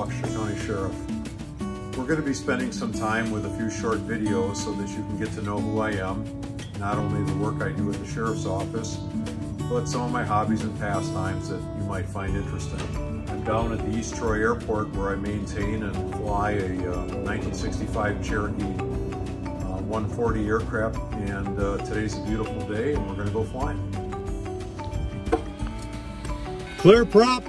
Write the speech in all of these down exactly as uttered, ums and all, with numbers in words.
Waukesha County Sheriff. We're going to be spending some time with a few short videos so that you can get to know who I am, not only the work I do at the Sheriff's Office, but some of my hobbies and pastimes that you might find interesting. I'm down at the East Troy Airport where I maintain and fly a uh, nineteen sixty-five Cherokee uh, one forty aircraft, and uh, today's a beautiful day and we're going to go flying. Clear prop.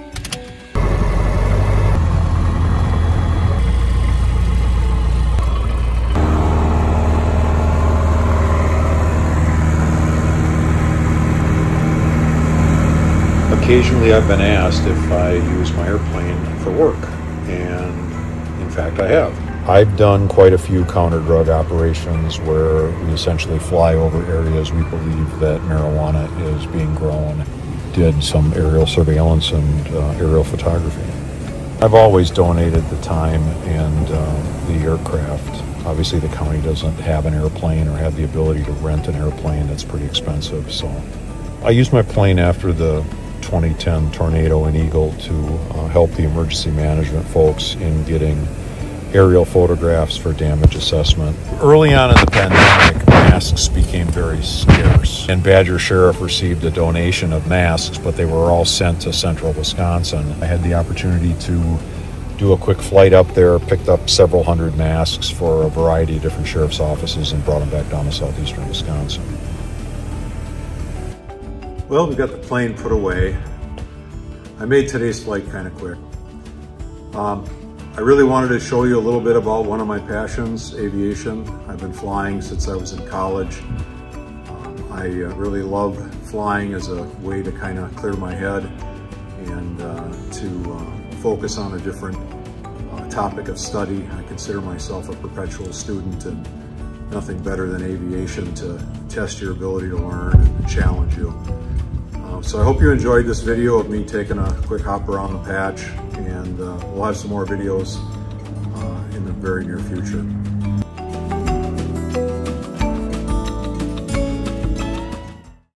Occasionally I've been asked if I use my airplane for work, and in fact I have. I've done quite a few counter-drug operations where we essentially fly over areas we believe that marijuana is being grown. Did some aerial surveillance and uh, aerial photography. I've always donated the time and uh, the aircraft. Obviously the county doesn't have an airplane or have the ability to rent an airplane. That's pretty expensive, so I used my plane after the twenty ten tornado in Eagle to uh, help the emergency management folks in getting aerial photographs for damage assessment. Early on in the pandemic, masks became very scarce, and Badger Sheriff received a donation of masks, but they were all sent to central Wisconsin. I had the opportunity to do a quick flight up there, picked up several hundred masks for a variety of different sheriff's offices and brought them back down to southeastern Wisconsin. Well, we got the plane put away. I made today's flight kind of quick. Um, I really wanted to show you a little bit about one of my passions, aviation. I've been flying since I was in college. Um, I uh, really love flying as a way to kind of clear my head and uh, to uh, focus on a different uh, topic of study. I consider myself a perpetual student, and nothing better than aviation to test your ability to learn and challenge you. Uh, so I hope you enjoyed this video of me taking a quick hop around the patch, and uh, we'll have some more videos uh, in the very near future.